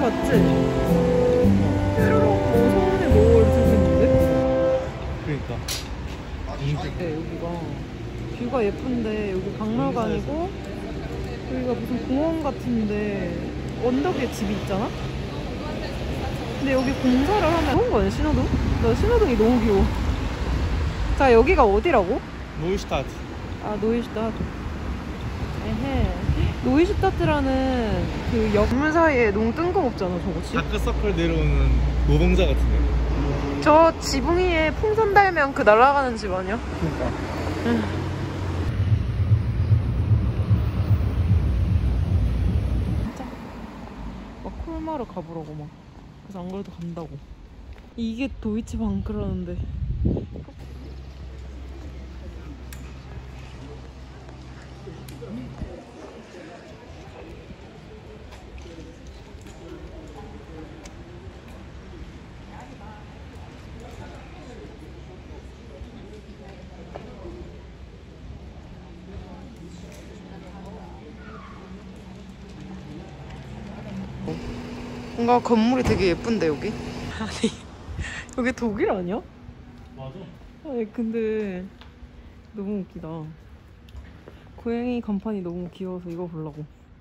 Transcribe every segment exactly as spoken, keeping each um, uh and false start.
맞지? 뾰로롱 뭐 성원에 뭐 이렇게 생겼는데? 그러니까 네, 여기가 뷰가 예쁜데 여기 박물관이고 여기가 무슨 공원 같은데 언덕에 집이 있잖아? 근데 여기 공사를 하면 좋은 거네, 신호등? 나 신호등이 너무 귀여워. 자, 여기가 어디라고? 노이슈타트. 아, 노이슈타트. 에헤. 노이슈타트라는 그 역물 사이에 너무 뜬금없잖아, 저거. 다크서클 내려오는 노동자 같은데. 저 지붕 위에 풍선 달면 그 날아가는 집 아니야? 그러니까. 응. 진짜 막 콜마르 가보라고 막. 그래서 안 그래도 간다고. 이게 도이치방크라는데. 뭔가 건물이 되게 예쁜데 여기? 아니 여기 독일 아니야? 맞아. 아니 근데 너무 웃기다. 고양이 간판이 너무 귀여워서 이거 보려고.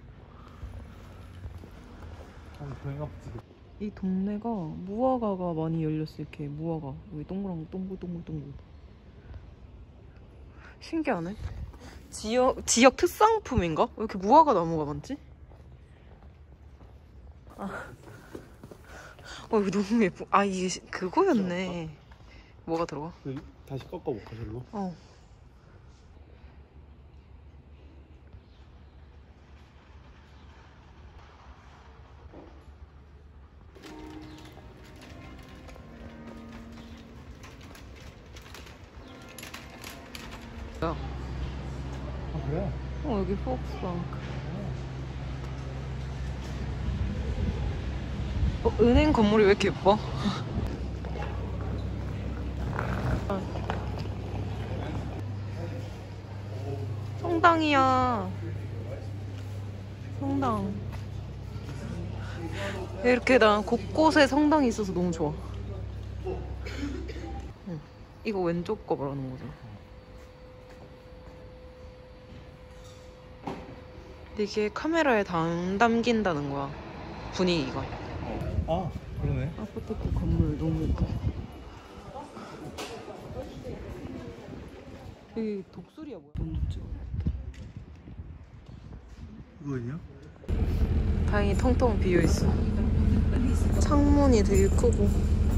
아니 고양이 앞집. 이 동네가 무화과가 많이 열렸어. 이렇게 무화과 여기 동그란 동글동글동글. 신기하네. 지역 지역 특산품인가? 왜 이렇게 무화과 나무가 많지? 아. 어, 이거 너무 예뻐. 아, 이게 그거였네. 뭐가 들어가? 그, 다시 꺾어볼까, 절로? 어. 야. 아, 그래? 어, 여기 포크스방크. 어, 은행 건물이 왜 이렇게 예뻐? 성당이야. 성당. 이렇게 난 곳곳에 성당이 있어서 너무 좋아. 응. 이거 왼쪽 거 말하는 거잖아. 근데 이게 카메라에 다 안 담긴다는 거야. 분위기가. 아, 그러네. 아파트 건물 너무 예뻐. 여기 독수리야 뭐야? 너무 찍어. 이거냐? 다행히 텅텅 비어있어. 창문이 되게 크고.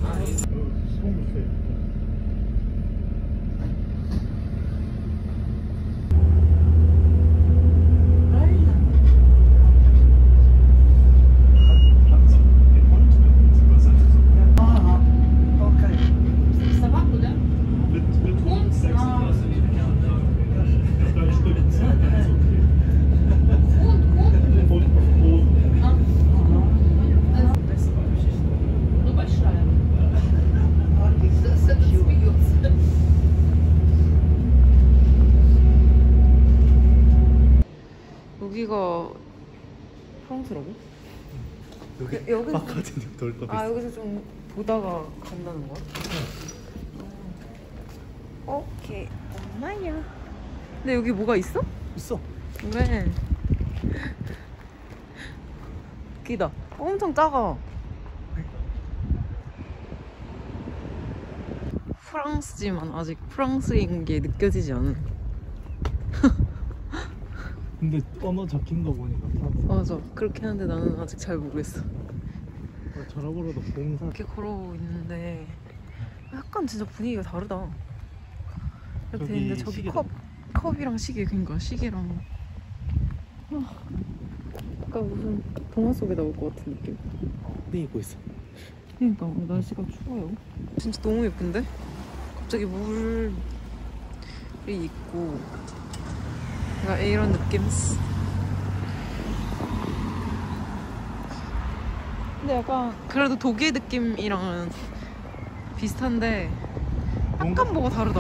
여기가 프랑스라고? 여기 여기서 바깥에 돌 거. 아 여기서 좀 보다가 간다는 거야? 어. 오케이. 엄마야. 근데 여기 뭐가 있어? 있어. 왜? 웃기다. 엄청 작아. 프랑스지만 아직 프랑스인 게 느껴지지 않은. 근데 언어 적힌 거 보니까 프랑스. 맞아. 그렇게 하는데 나는 아직 잘 모르겠어. 아, 저러고라도 봉사. 이렇게 걸어오고 있는데 약간 진짜 분위기가 다르다. 이렇게 저기 있는데 저기 시계다. 컵, 컵이랑 시계, 그러니까 시계랑. 아, 약간 무슨 동화 속에 나올 것 같은 느낌. 네, 입고 있어. 그러니까 날씨가 추워요. 진짜 너무 예쁜데? 갑자기 물이 있고 약간 이런 느낌. 근데 약간 그래도 독일 느낌이랑은 비슷한데 약간 뭐가 다르다.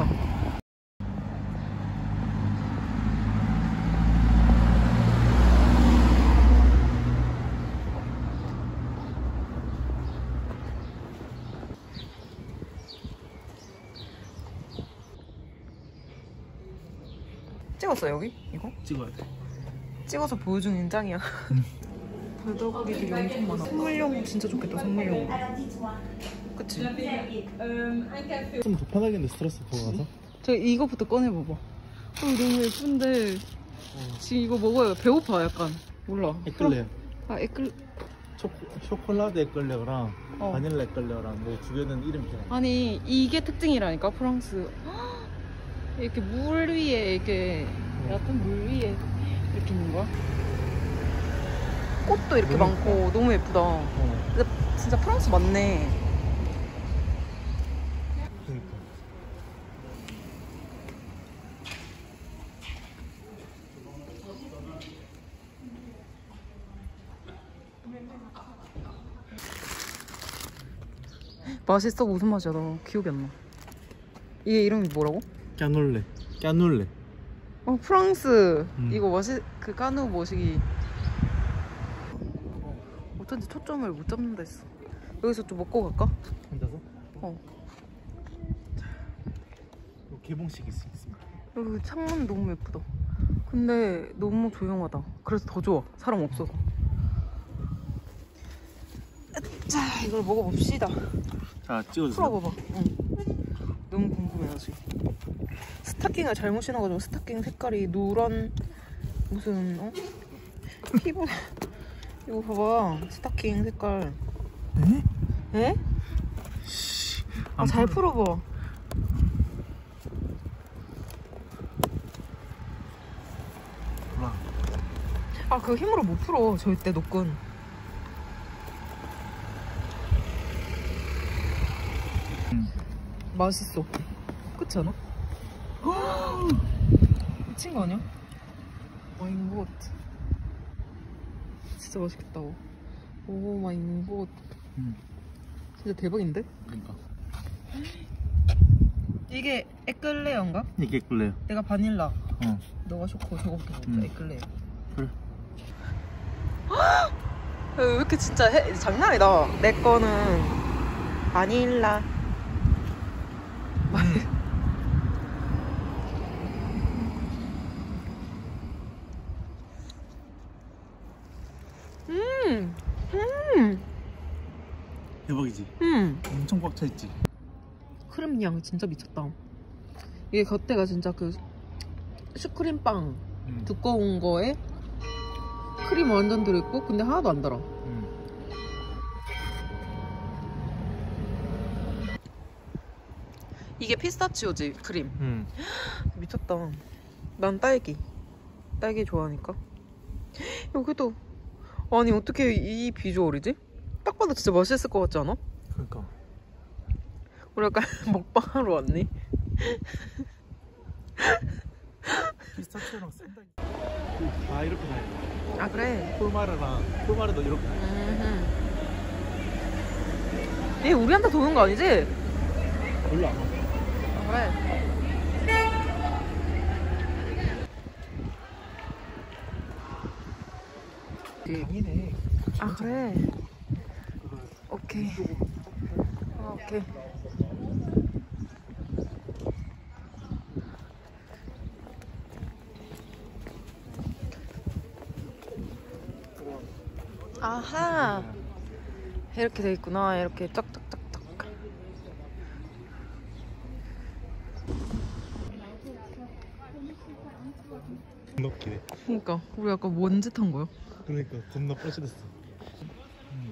찍었어 여기? 이거? 찍어야 돼. 찍어서 보여주는 짱이야. 불더구리들이 엄청 많아. 선물용 진짜 좋겠다. 선물용. 그치? 좀 불편하겠는데 스트레스 보고 가서. 저 이거부터 꺼내봐봐. 어, 너무 예쁜데 어. 지금 이거 먹어요. 배고파 약간. 몰라. 에클레어. 아 에클. 초코, 초콜라드 에클레어랑 어. 바닐라 에클레어랑 뭐 두 개는 이름이 있잖아. 아니 이게 특징이라니까 프랑스. 이렇게 물 위에 이렇게 얕은 물 위에 이렇게 있는 거야. 꽃도 이렇게 너무 많고 너무 예쁘다. 어. 근데 진짜 프랑스 맞네. 그러니까. 맛있어? 무슨 맛이야? 나 기억이 안 나. 이게 이름이 뭐라고? 까놀레. 까놀레. 어 프랑스. 음. 이거 맛이 그 까누 머시기. 어쩐지 초점을 못 잡는다 했어. 여기서 좀 먹고 갈까? 앉아서? 어. 요 개봉식 있습니다. 여기 창문 너무 예쁘다. 근데 너무 조용하다. 그래서 더 좋아. 사람 없어서. 자, 이걸 먹어봅시다. 자, 찍어주세요. 풀어봐봐. 응. 너무 궁금해요 지금. 스타킹을 잘못 신어가지고 스타킹 색깔이 누런 무슨 어? 피부. 이거 봐봐. 스타킹 색깔. 에? 에? 아, 잘 풀어봐. 몰라. 아, 그거 힘으로 못 풀어. 절대 노끈. 음. 맛있어. 그렇지 않아? 미친 거 아니야? 와인 봇. 진짜 맛있겠다. 오 마이 봇. 음. 진짜 대박인데? 그러니까. 이게 에클레어인가? 이게 에클레어. 내가 바닐라. 어. 너가 초코. 저거부터 먹자. 음. 에클레어. 그래. 야, 왜 이렇게 진짜 해, 장난 아니다. 내 거는 바닐라. 음, 음, 대박이지. 음. 엄청 꽉 차 있지. 크림 양 진짜 미쳤다. 이게 겉에가 진짜 그 슈크림 빵 음. 두꺼운 거에 크림 완전 들어있고 근데 하나도 안 달아. 음. 이게 피스타치오지 크림. 음. 미쳤다. 난 딸기. 딸기 좋아하니까. 여기도 아니 어떻게 이 비주얼이지? 딱 봐도 진짜 맛있을 것 같지 않아? 그러니까. 우리 약간 먹방하러 왔니? 피스타치오랑 샌다이. 다 이렇게 다 해. 아 그래? 폴마르랑 폴마르도 이렇게 다 해. 음흠. 얘 우리한테 도는 거 아니지? 별로 안 와. 아 그래? 강이네. 아 그래? 그거 오케이. 아, 오케이. 아하. 이렇게 돼 있구나. 이렇게 짝짝짝짝. 겁나 웃기네. 그러니까 우리 아까 뭔 짓 한 거야? 그러니까 겁나 뻘짓했어. 음.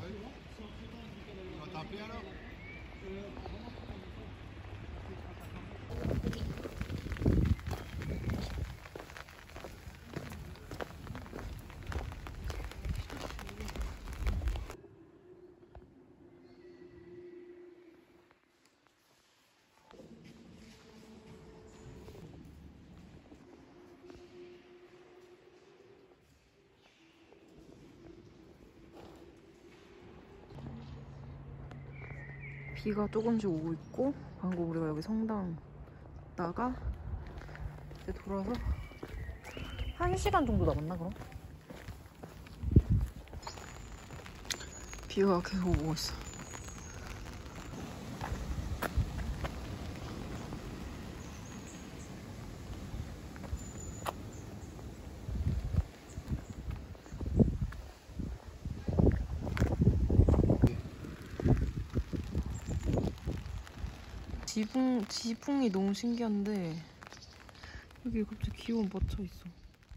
비가 조금씩 오고 있고 방금 우리가 여기 성당 있다가 이제 돌아서 한 시간 정도 남았나 그럼? 비가 계속 오고 있어. 지붕, 지붕이 너무 신기한데 여기 갑자기 기온 뻗쳐 있어.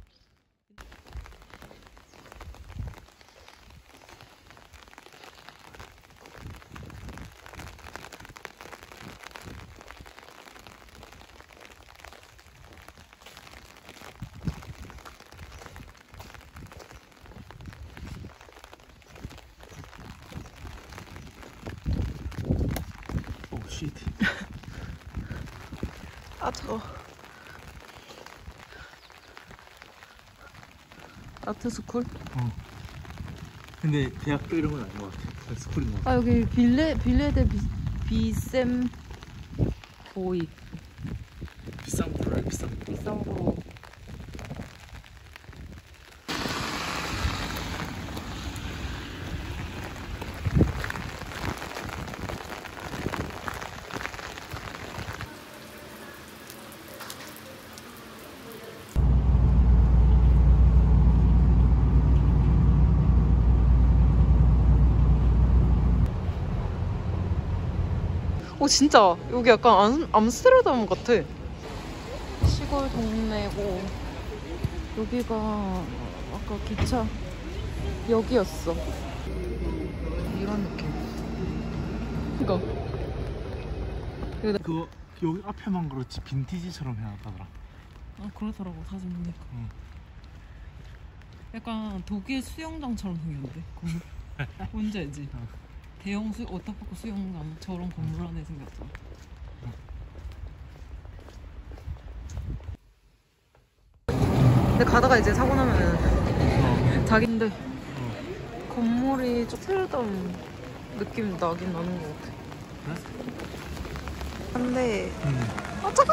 오 쉣. 아 차가워. 아트스쿨? 어. 근데 대학교 이런 건 아닌 것 같아. 그냥 스쿨인 것 같아. 아 여기 빌레 빌레데 비, 비셈 보이 비싼 거래 비싼 거. 비싼 거. 오 진짜 여기 약간 암, 암스테르담 같아. 시골 동네고 여기가 아까 기차 역이었어. 이런 느낌. 그니까 그거 여기 앞에만 그렇지 빈티지처럼 해놨다더라. 아 그러더라고 사진 보니까. 응. 약간 독일 수영장처럼 생겼는데 건물. 뭔지 알지? 어. 대형 수 워터파크 수영장 저런 건물 안에 생겼잖아. 근데 가다가 이제 사고 나면은 어. 자기인데 어. 건물이 좀 새로운 느낌 나긴 나는 것 같아. 그래? 근데 응. 아 차가!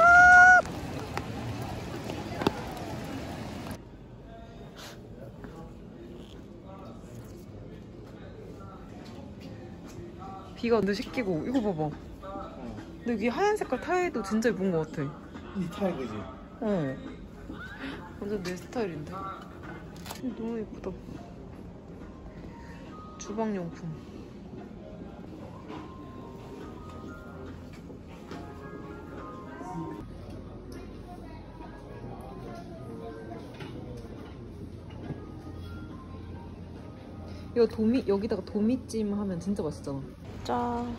비가 완전 씻기고 이거 봐봐. 어. 근데 여기 하얀 색깔 타일도 진짜 예쁜 것 같아. 니 타일 그지? 어. 완전 내 스타일인데. 너무 예쁘다. 주방용품. 이거 도미 여기다가 도미찜 하면 진짜 맛있잖아. 짠.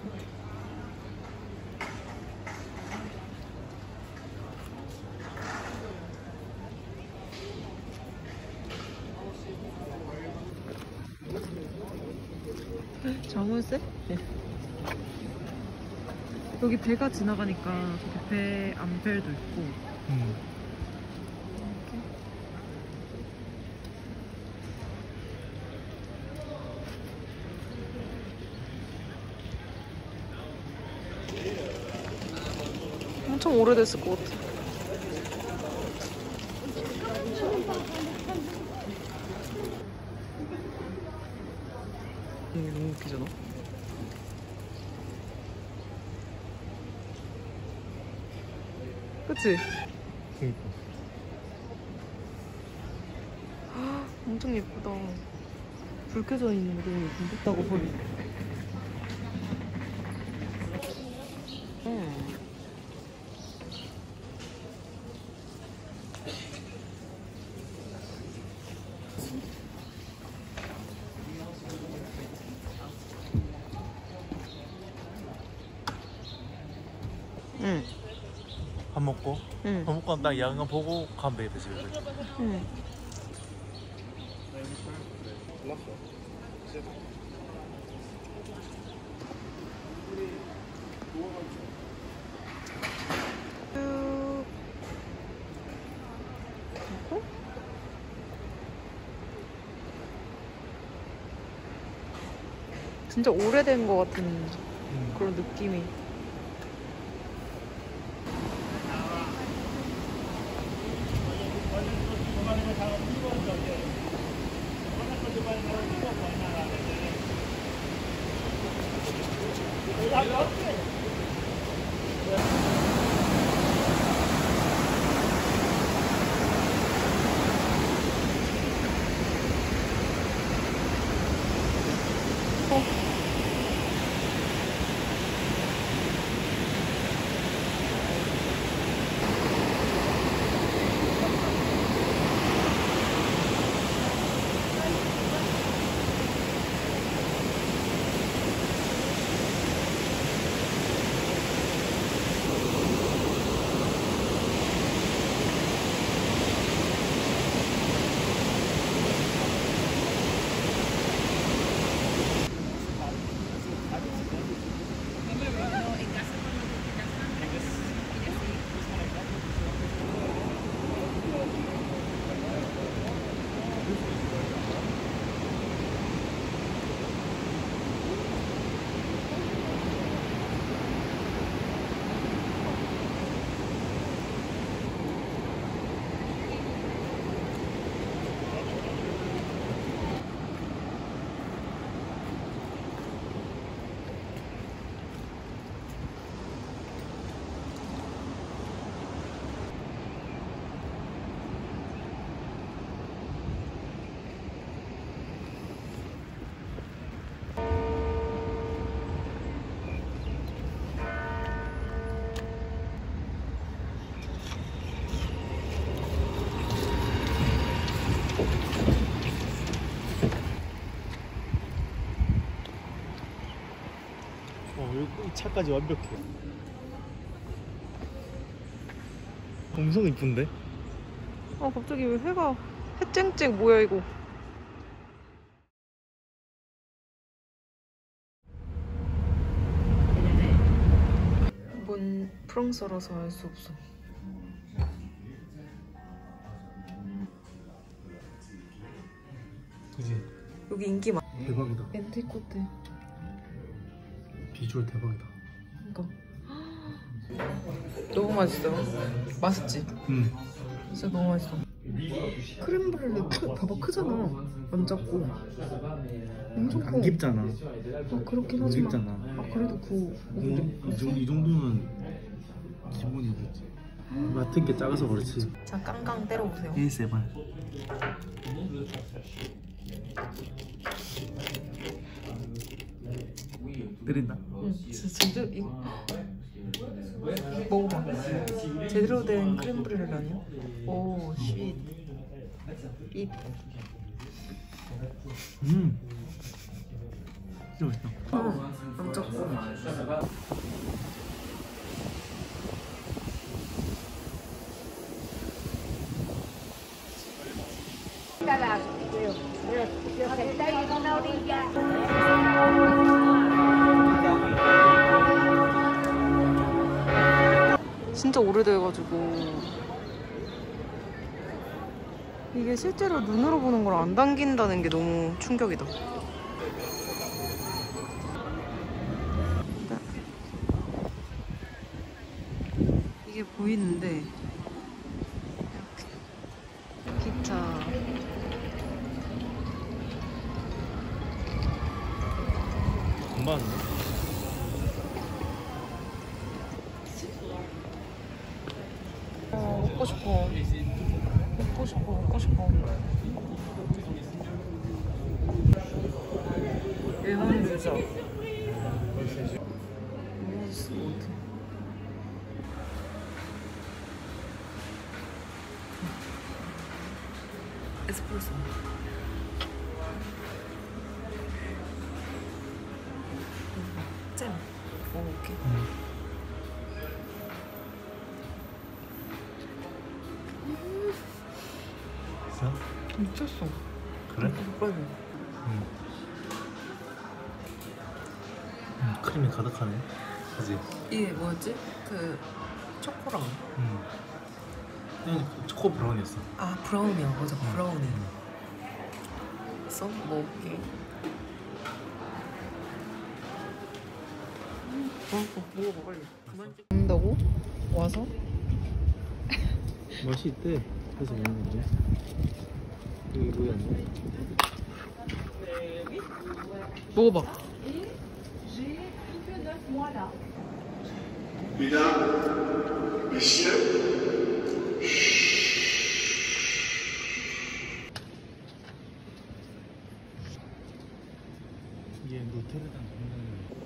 자물쇠? 네. 여기 배가 지나가니까 저기 배 암벨도 있고. 응. 엄청 오래됐을 것 같아. 이게 너무 웃기잖아. 그치? 그니까. 엄청 예쁘다. 불 켜져 있는 게 너무 예쁜데? 다고 보니. 음. 응. 밥 먹고? 응. 밥 먹고 나 야간 보고 가면 되겠다 집에. 응. 그리고 진짜 오래된 것 같은 응. 그런 느낌이. 어, 여기 차까지 완벽해. 엄청 이쁜데? 아 갑자기 왜 해가 해쨍쨍 뭐야 이거. 뭔 프랑스어라서 알 수 없어. 그지? 여기 인기 많. 대박이다. 엔티코트. 비주얼 대박이다. 그러니까 너무 맛있어요. 맛있지? 응. 진짜 너무 맛있어. 크렘브렐레 크, 봐봐 크잖아. 안 작고 엄청 커. 안 깊잖아. 아 그렇긴 안 하지만 깊잖아. 아 그래도 그 이, 이, 정도, 이 정도는 기본이겠지. 맡은 게 작아서 그렇지. 자 깡깡 때려보세요. 에이에스엠알. 때린다. 응 진짜 제대로 이거 먹어봐. 제대로 된 크렘브렐레 아니야? 오 쉿. 입. 음. 진짜 맛있다. 응, 안 작고. 진짜 오래돼가지고 이게 실제로 눈으로 보는 걸 안 당긴다는 게 너무 충격이다. 이게 보이는데 이렇게 기차 금방 어, 먹고 싶어. 먹고 싶어. 먹고 싶어. 일본 류자. 로스 모드. 에스프레소. 잼. 먹어볼게. 음. 있어? 미쳤어. 그래? 빨리. 응. 음, 크림이 가득하네. 그지? 이게 뭐였지? 그 초코랑. 응. 그냥 초코 브라운이었어. 아 브라운이야. 맞아 브라운이. 있어? 먹을게. 먹어 먹어 빨리. 그만. 먹는다고? 와서? 맛이 있대. 그래서 먹는 거지. 여기 뭐야? 먹어봐. Mesdames, Messieurs, 이게 노트르담 정상이야.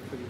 크기.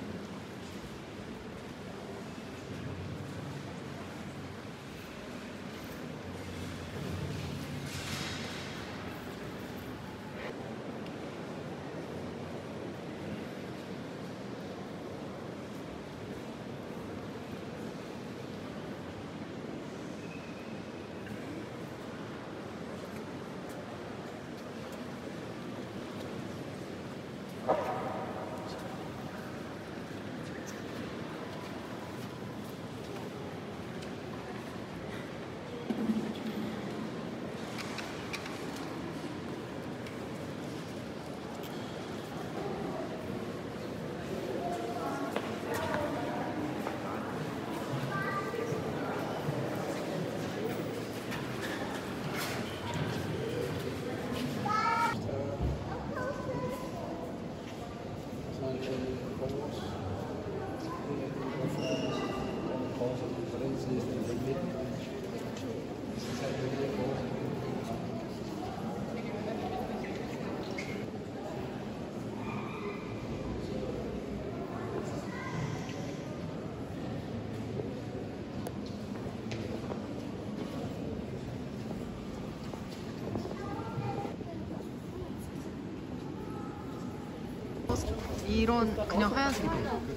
이런 그냥 하얀색.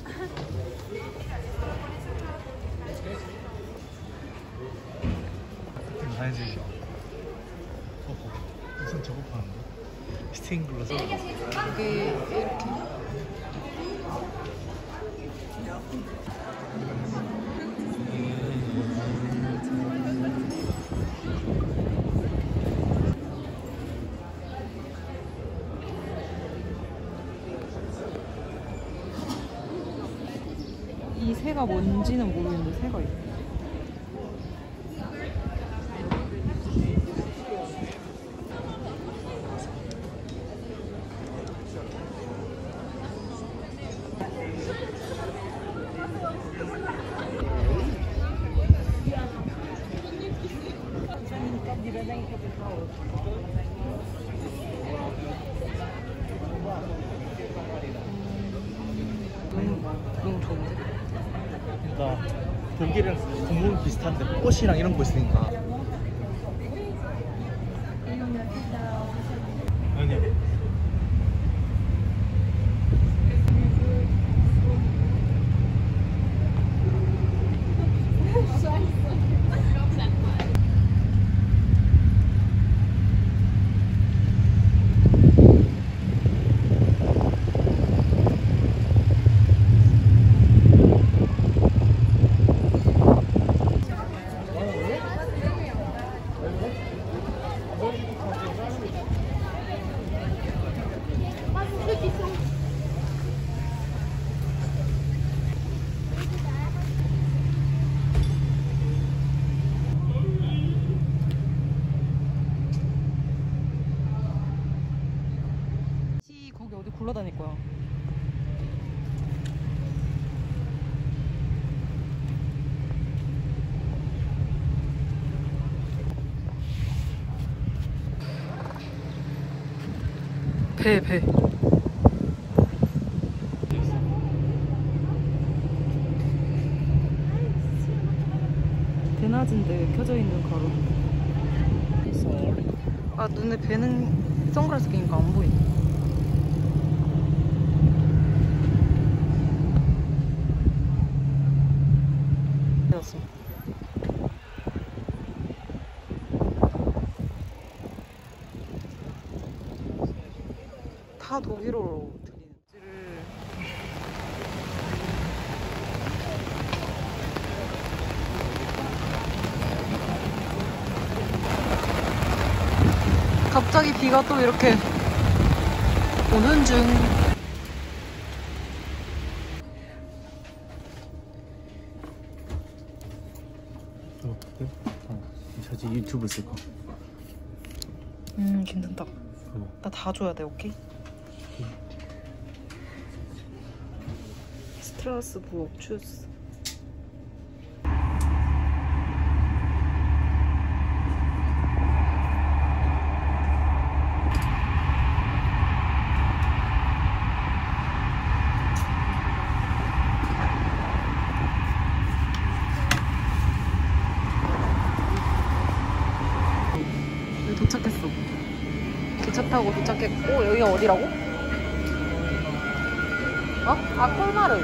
하얀색이죠. 어, 무슨 저거 파는데? 스테인글라스. 이게 이렇게. 이 새가 뭔지는 모르겠는데 새가 있어. 너무 너무 좋은데? 그러니까 독일은 구멍 비슷한데 꽃이랑 이런 거 있으니까. 아니. 거기 어디 굴러다닐 거야. 배, 배. 대낮인데 켜져 있는 가로. 아, 눈에 배는 선글라스 끼니까 안 보이네. 되었어. 다 독일어로 들리는. 갑자기 비가 또 이렇게 오는 중. 어, 저지 유튜브 쓸 거. 음, 괜찮다. 어. 나 다 줘야 돼, 오케이? 스트라스부르 추스. 타고 도착했고 여기가 어디라고? 어? 아 콜마르.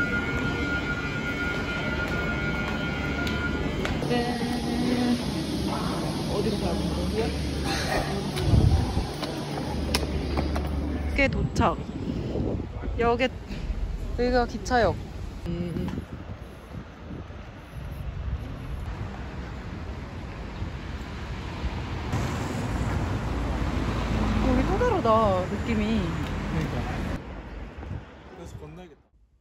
네. 어디로 가야 되는 게 도착. 역에 여기가 기차역. 음. 여기 또 다르다 느낌이. 그러니까. 그래서 건너야겠다.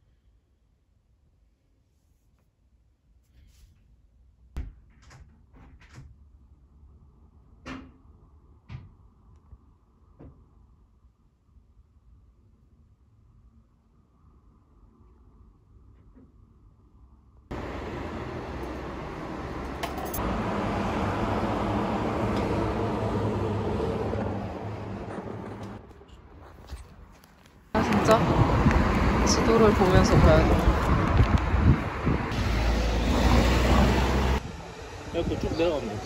아 진짜? 지도를 보면서 가야 돼. 이렇게 쭉 내려가면 돼.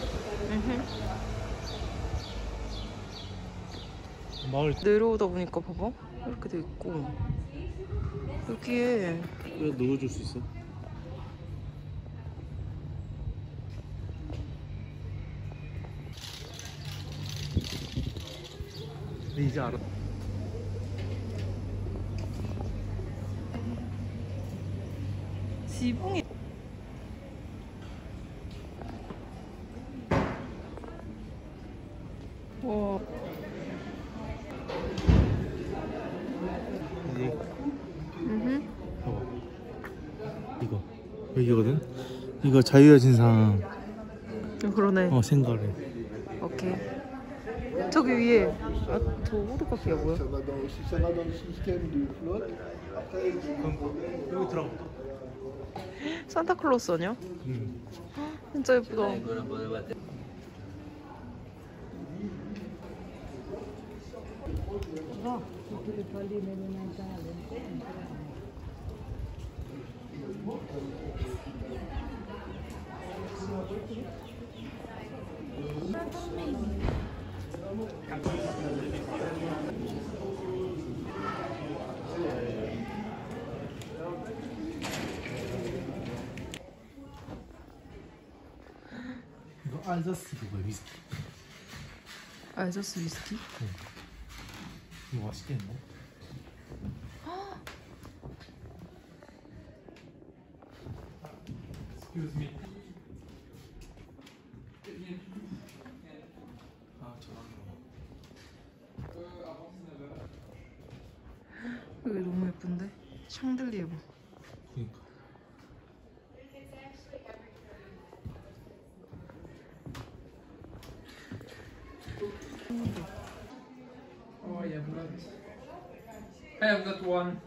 마을 내려오다 보니까 봐봐 이렇게 돼 있고 여기에 왜 넣어줄 수 있어? 근데 이제 알아. 지붕이 와 이제 음흠. 봐봐. 이거 여기거든. 이거 자유의 진상. 어, 그러네. 어 생가래. 오케이. 저기 위에 아, 저 호두카피가 뭐야? Ça va dans, si ça va dans le système de flotte, après, 그럼 여기 들어가볼까? 산타클로스 아니야? 응. 진짜 예쁘다. 이거 알자스 그거 위스키. 알자스 위스키? 이거 맛있겠네. Excuse me. 아 저런 거. 여기 너무 예쁜데? 샹들리에 봐. 그러니까. Oh, I have not. I have got one.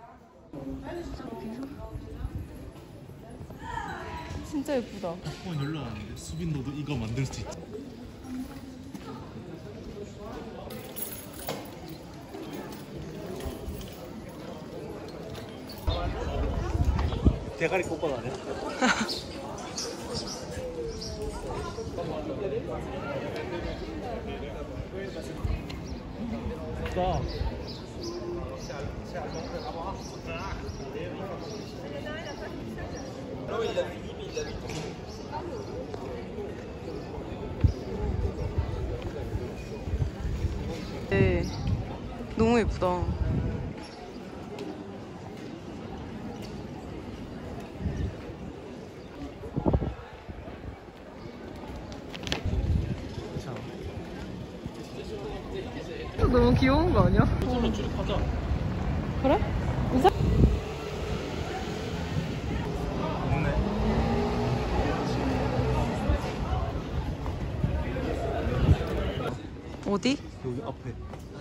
진짜 예쁘다. 어 열나는데 수빈 너도 이거 만들 수 있지. 대가리 꽃밭 아니야? 나 네, 너무 예쁘다. 너무 귀여운 거 아니야? 이걸로 줄이 가자. 그래? 우선 없네. 어디? 여기 앞에.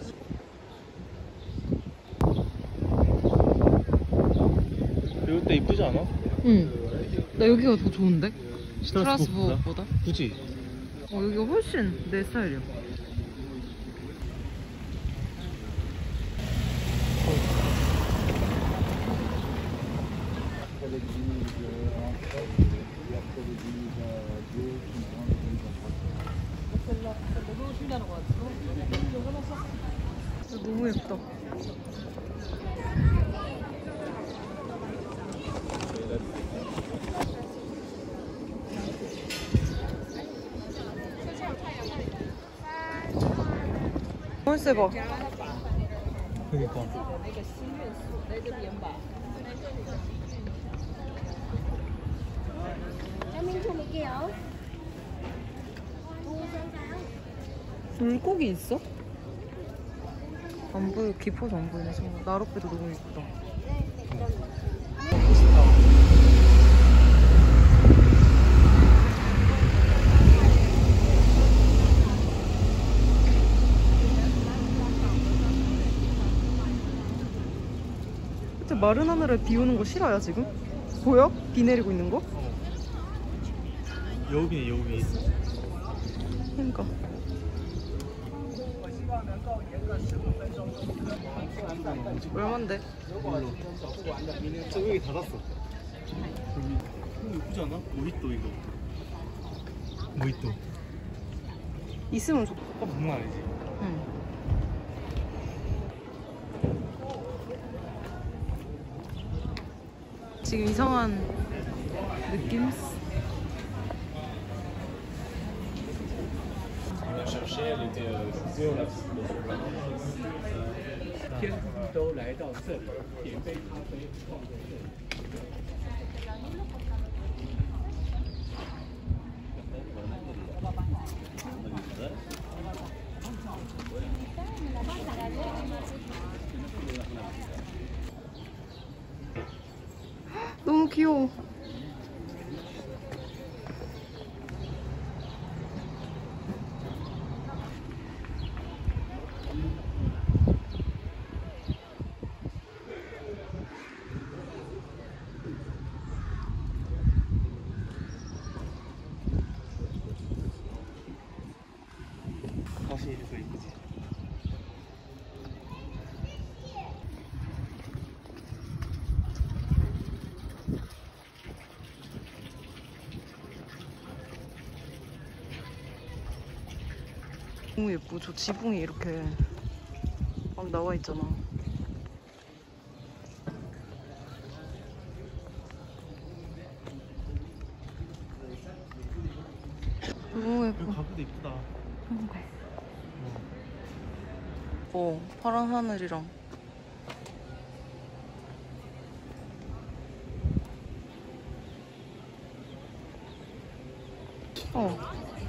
이때 이쁘지 않아? 응. 나 여기가 더 좋은데? 스트라스부르크보다? 스트라스부르크보다? 그치? 어, 여기가 훨씬 내 스타일이야. 월세 봐. 그니까. 물고기 있어? 안 보여. 깊어서 안 보이네. 저 나룻배도 너무 예쁘다. 진짜 마른 하늘에 비 오는 거 싫어요 지금? 보여? 비 내리고 있는 거? 여우비네 여우비. 그러니까. 얼만데? 저 여기 닫았어. 여기 이거 예쁘지 않아? 모히또 이거. 모히또. 있으면 좋. 어 장난 아니지. 응. 지금 이상한 느낌? 都来到这里点杯咖啡。 너무 귀여워. 다시 이거 이쁘지. 너무 예뻐. 저 지붕이 이렇게 막 나와 있잖아. 너무 여기 예뻐. 가구도 이쁘다. 어, 파란 하늘이랑. 어.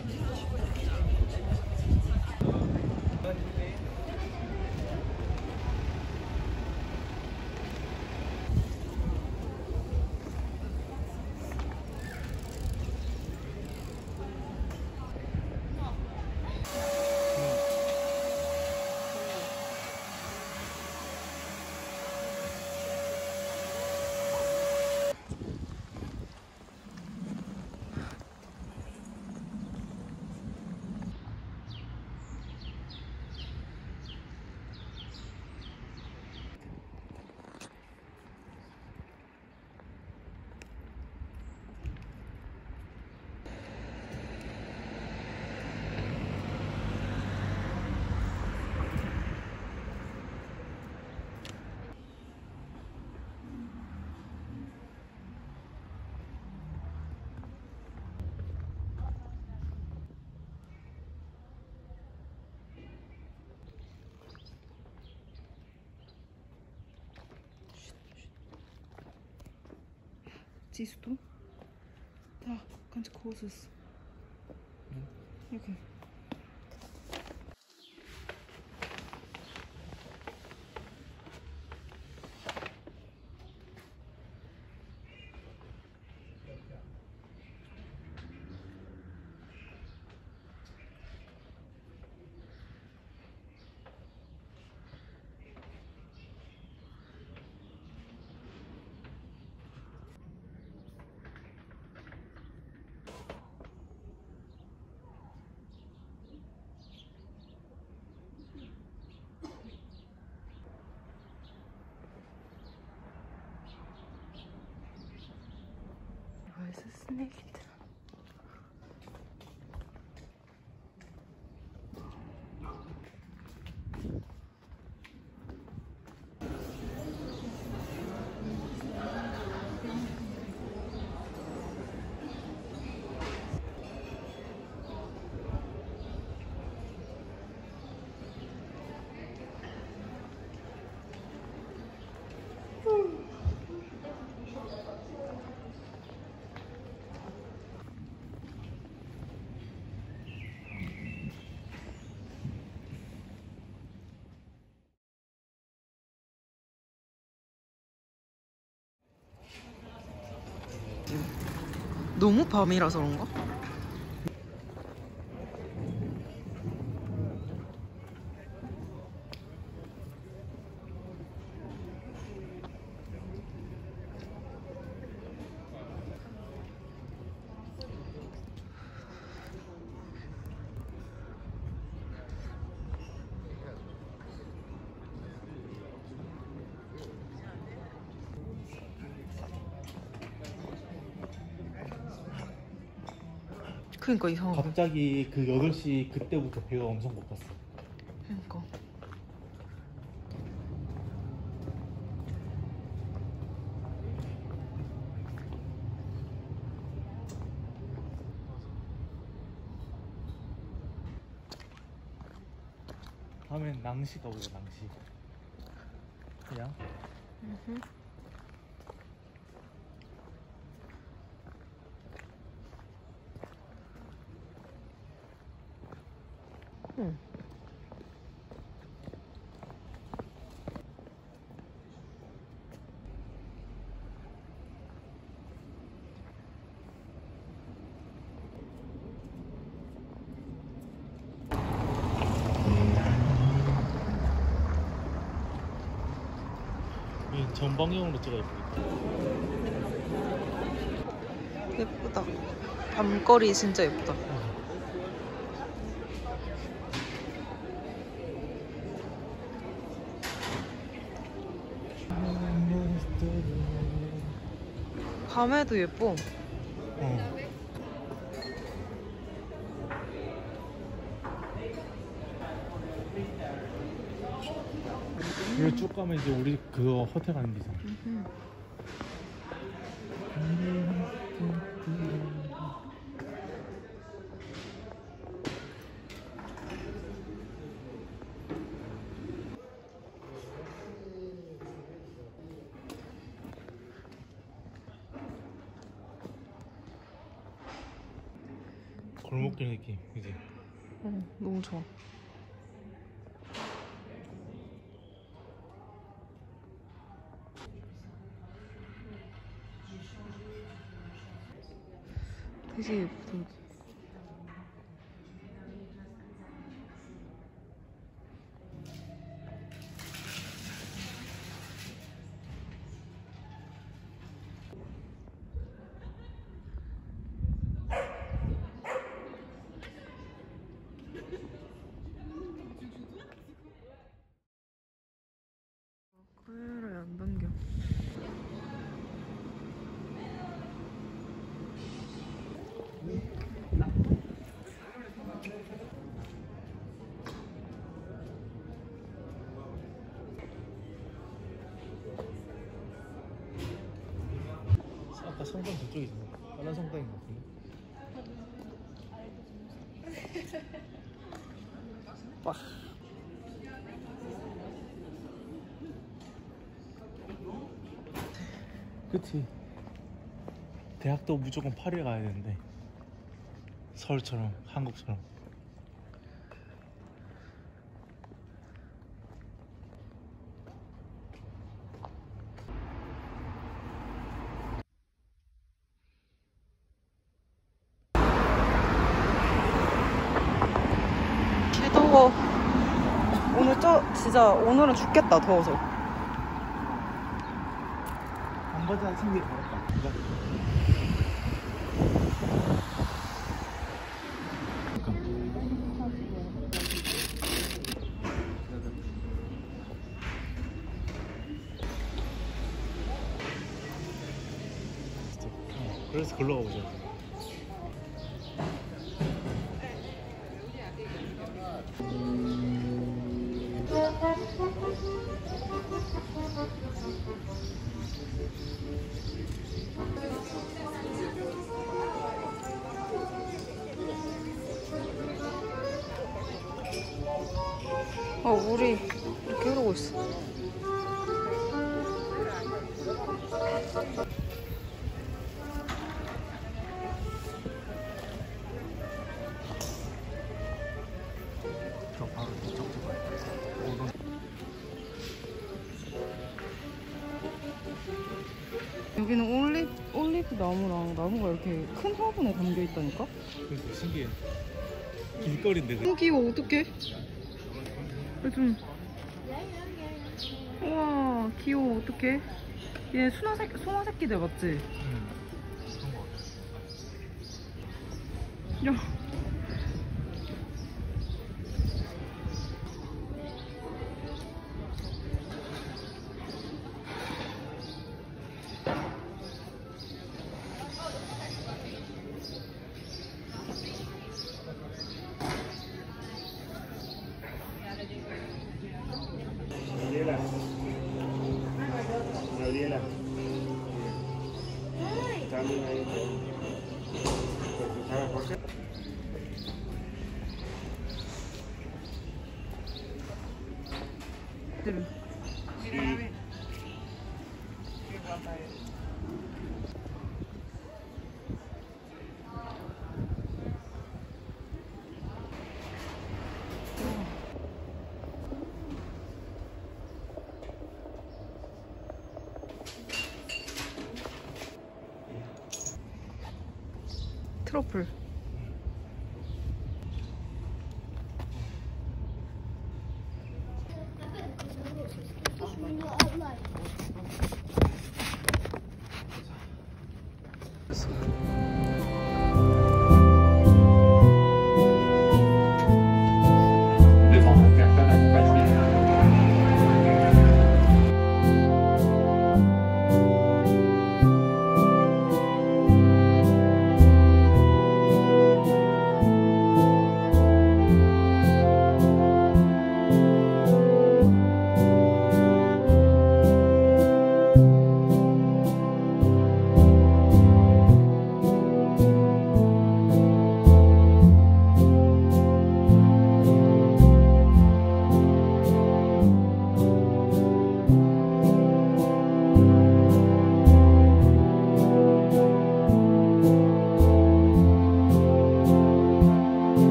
Siehst du? Da, ganz großes. Okay. weiß es nicht. 너무 밤이라서 그런가? 그러니까 이상하다. 갑자기 그 여덟 시 그때부터 배가 엄청 고팠어. 그러니까. 다음엔 낭시 가보자. 낭시. 그냥 음흠. 응. 이 전방향으로 찍어야 예쁘겠다. 예쁘다. 밤거리 진짜 예쁘다. 밤에도 예뻐. 어. 여기 쭉 가면 이제 우리 그거 호텔 가는 데잖아. 골목길 느낌, 그지? 어, 너무 좋아. 되게 예쁘다. 카메라에 안 담겨. 아까 성당 저쪽이잖아. 다른 성당인 것 같은데? 와. 그치. 대학도 무조건 파리에 가야 되는데 서울처럼, 한국처럼. 개 더워. 오늘 저 진짜 오늘은 죽겠다 더워서. 반바지 챙기기 어렵다. 그래서 글로 가보자. 어, 물이 이렇게 흐르고 있어. 저 바로 이쪽 찍어야 돼. 여기는 올리, 올리브 나무랑 나무가 이렇게 큰 화분에 담겨 있다니까? 그래서 신기해. 길거리인데 너무 귀여워. 어떡해? 좀. 우와 귀여워. 어떡해? 얘 순화 새, 송화 새끼들 맞지? 야. Gabriela. Gabriela. También ahí. ¿Sabes por qué? 트러플. Yes.